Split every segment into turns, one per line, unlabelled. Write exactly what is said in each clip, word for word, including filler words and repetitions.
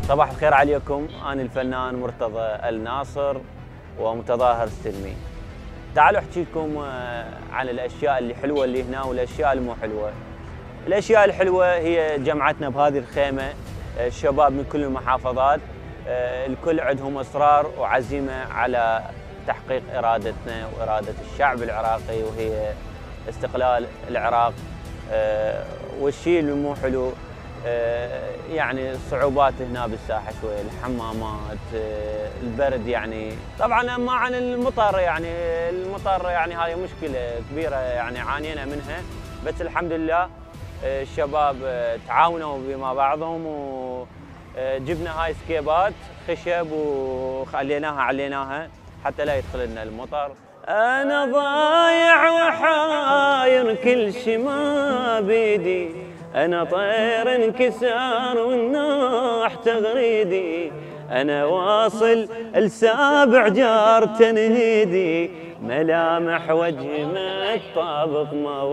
صباح الخير عليكم، أنا الفنان مرتضى الناصر ومتظاهر السلمي. تعالوا أحكي لكم عن الأشياء اللي حلوة اللي هنا والأشياء اللي مو حلوة. الأشياء الحلوة هي جمعتنا بهذه الخيمة الشباب من كل المحافظات، الكل عندهم إصرار وعزيمة على تحقيق إرادتنا وإرادة الشعب العراقي وهي استقلال العراق. والشيء اللي مو حلو يعني الصعوبات هنا بالساحه شويه، الحمامات، البرد، يعني طبعا اما عن المطر، يعني المطر يعني هاي مشكله كبيره يعني عانينا منها، بس الحمد لله الشباب تعاونوا بما بعضهم وجبنا هاي سكيبات خشب وخليناها عليناها حتى لا يدخل لنا المطر. انا ضايع وحاير كل شي ما بيدي، أنا طير انكسار والناح تغريدي، أنا واصل لسابع جار تنهيدي، ملامح وجهي متطابق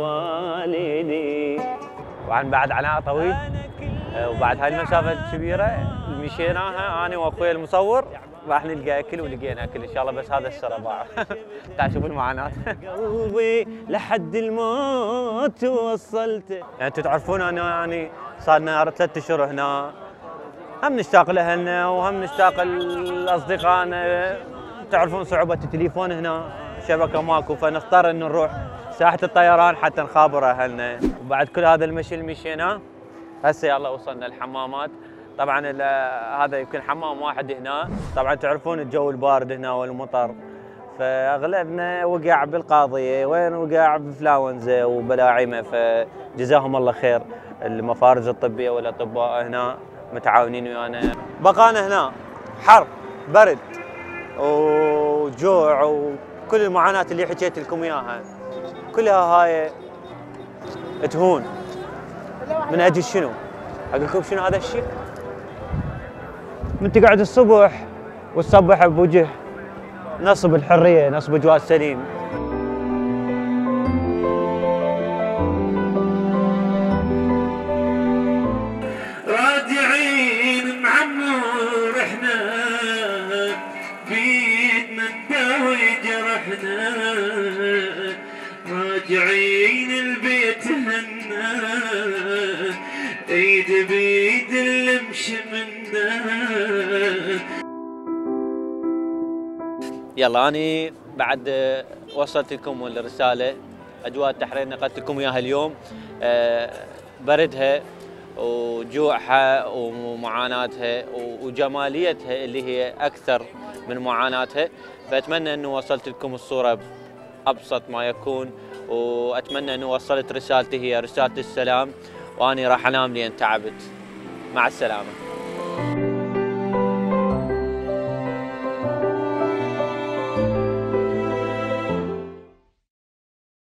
مواليدي. طبعا بعد عناء طويل وبعد هاي المسافة الكبيرة مشيناها أنا وأخوي المصور راح نلقى أكل، ولقينا أكل إن شاء الله، بس هذا السرى باع. تعال شوفوا المعاناة. قلبي لحد الموت وصلت. يعني أنتم تعرفون أنا يعني صار لنا ثلاث أشهر هنا، هم نشتاق لأهلنا وهم نشتاق لأصدقائنا. تعرفون صعوبة التليفون هنا، شبكة ماكو، فنضطر إن نروح ساحة الطيران حتى نخابر أهلنا. وبعد كل هذا المشي اللي مشينا هسه يلا وصلنا الحمامات. طبعا هذا يمكن حمام واحد هنا، طبعا تعرفون الجو البارد هنا والمطر، فاغلبنا وقع بالقاضيه، وين وقع بفلاونزا وبلاعيمه، فجزاهم الله خير المفارز الطبيه والاطباء هنا متعاونين ويانا. بقانا هنا حر برد وجوع وكل المعاناه اللي حكيت لكم اياها كلها هاي تهون من اجل شنو؟ اقول لكم شنو هذا الشيء؟ من تقعد الصبح وتصبح بوجه نصب الحريه، نصب جواد سليم.
راجعين معمور احنا بيدنا نداوي جرحنا، راجعين البيت هنا ايد بيد اللي مشي منا.
يلا اني بعد وصلت لكم الرساله، اجواء التحرير نقلت لكم اياها اليوم، بردها وجوعها ومعاناتها وجماليتها اللي هي اكثر من معاناتها، فاتمنى انه وصلت لكم الصوره بابسط ما يكون، واتمنى انه وصلت رسالتي هي رساله السلام، واني راح انام لين تعبت. مع السلامه.